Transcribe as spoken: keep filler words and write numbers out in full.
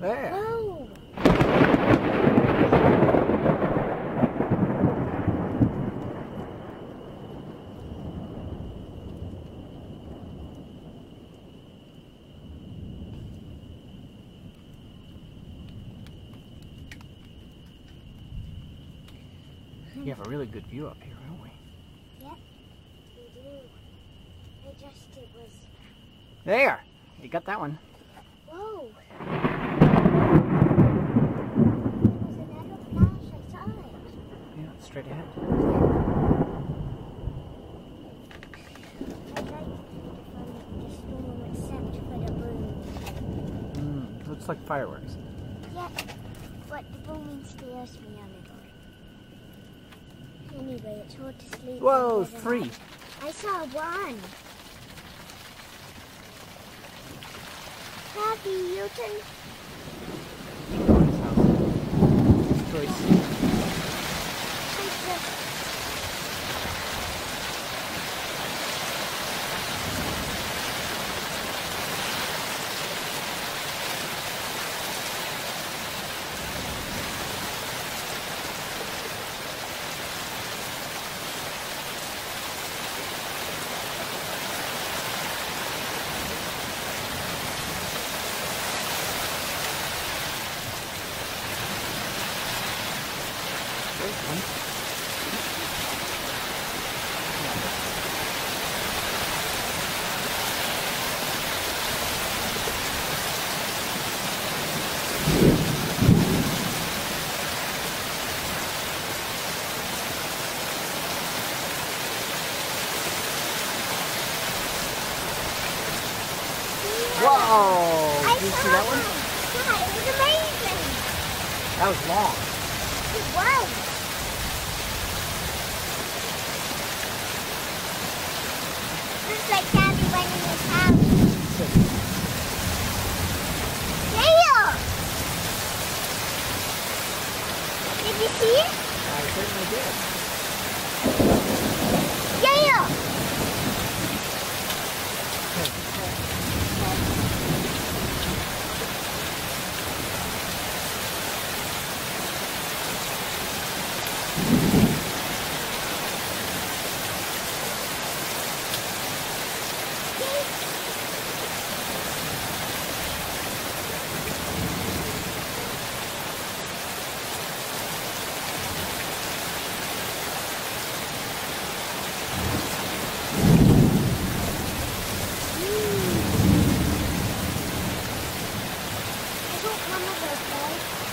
There. Whoa. You have a really good view up here, don't we? Yep, we do. I just, it was... There! You got that one. Whoa! There was another flash, I saw it. Yeah, straight ahead. I like the storm except for the boom. Mm, looks like fireworks. Yeah, but the booming scares me a little. Anyway, it's hard to sleep. Whoa, three. I saw one. Happy Newton. Joyce. Whoa! I Did you saw see that one? Yeah, it was amazing. That was long. It was. Looks like Daddy went in his house. Yeah! Did you see it? I certainly did. Yeah! I hope Mama goes, right?